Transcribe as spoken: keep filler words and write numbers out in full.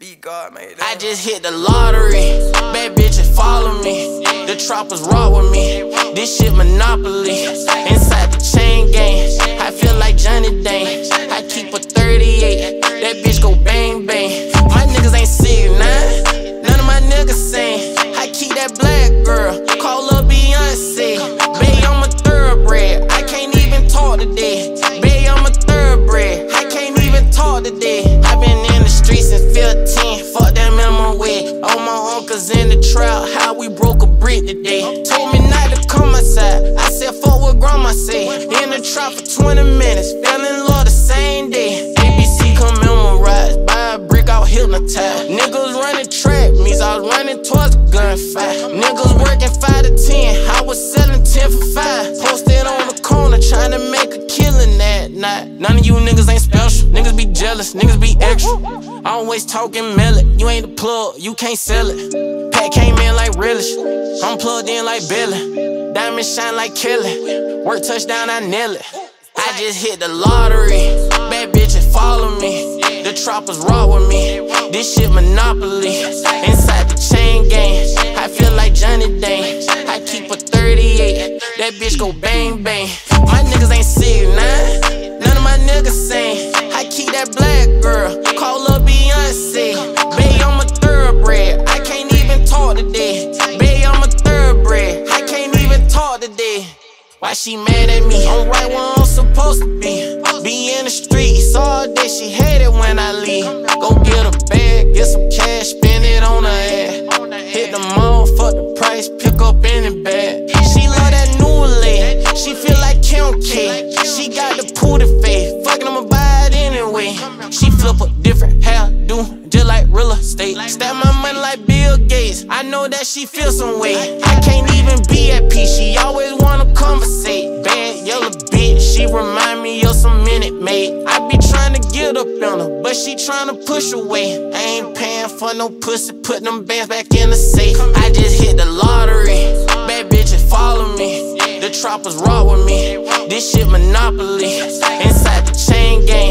Be God, made I just hit the lottery. Bad bitches follow me. The choppers rock with me. This shit monopoly. Inside the chain gang, I feel like Johnny Dane. I keep a thirty-eight. That bitch go bang bang. My niggas ain't sick, nah. None of my niggas sane. I keep that black girl. Call up Beyonce. Bae, I'm a thoroughbred. I can't even talk today. Bae, I'm a thoroughbred. I can't even talk today. I been in the streets since fifteen. Fuck that minimum wage. All my uncles in the trap. How we broke a brick today. Told me not to come outside. I said fuck what grandma say. In the trap for twenty minutes. Fell in love the same day. A B C come memorize. Buy a brick out hypnotized. Niggas running track means I was running towards the gunfight. Niggas working five to ten. I was selling ten for five. Posted on the corner trying to make a killing that night. None of you niggas ain't special. Niggas be jealous. Niggas be extra. Always talking melody. You ain't the plug. You can't sell it. Pat came in like relish. I'm plugged in like Billy. Diamonds shine like Kelly. Work touchdown, I nail it. I just hit the lottery. Bad bitches follow me. The choppers rock with me. This shit monopoly. Inside the chain gang, I feel like Johnny Dane. I keep a thirty-eight. That bitch go bang bang. My niggas ain't sick, nah. None of my niggas sane. I keep that black girl. Call up Beyonce. Bae, I'm a thoroughbred. I can't even talk today. Bae, I'm a thoroughbred. I can't even talk today. Why she mad at me? I'm right where I'm supposed to be. Be in the streets all day, she hate it when I leave. Go get a bag, get some cash, spend it on her ass. Hit the mall, fuck the price, pick up any bag. She love that new lady, she feel like Kim K. She got the pooty face, fucking I'ma buy it anyway. She flip a different hair, do just like real estate. Stack my money like Bill Gates, I know that she feel some way. I can't even be at peace, she always wanna conversate. Bad yellow bitch, she remind me of some Minute Maid. I be trying to get up on her, but she trying to push away. I ain't paying for no pussy, put them bands back in the safe. I just hit the lottery. Bad bitches follow me. The choppers rock with me. This shit monopoly. Inside the chain gang,